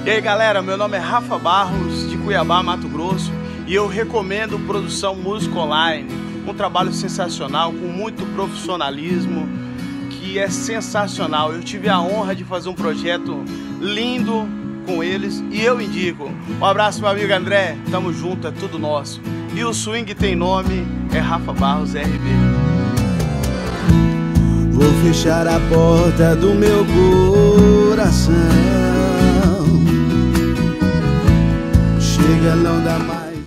E aí galera, meu nome é Rafa Barros, de Cuiabá, Mato Grosso, e eu recomendo Produção Música Online, um trabalho sensacional, com muito profissionalismo, que é sensacional. Eu tive a honra de fazer um projeto lindo com eles e eu indico. Um abraço meu amigo André, tamo junto, é tudo nosso. E o swing tem nome, é Rafa Barros RB. Vou fechar a porta do meu coração. Chega, não dá mais.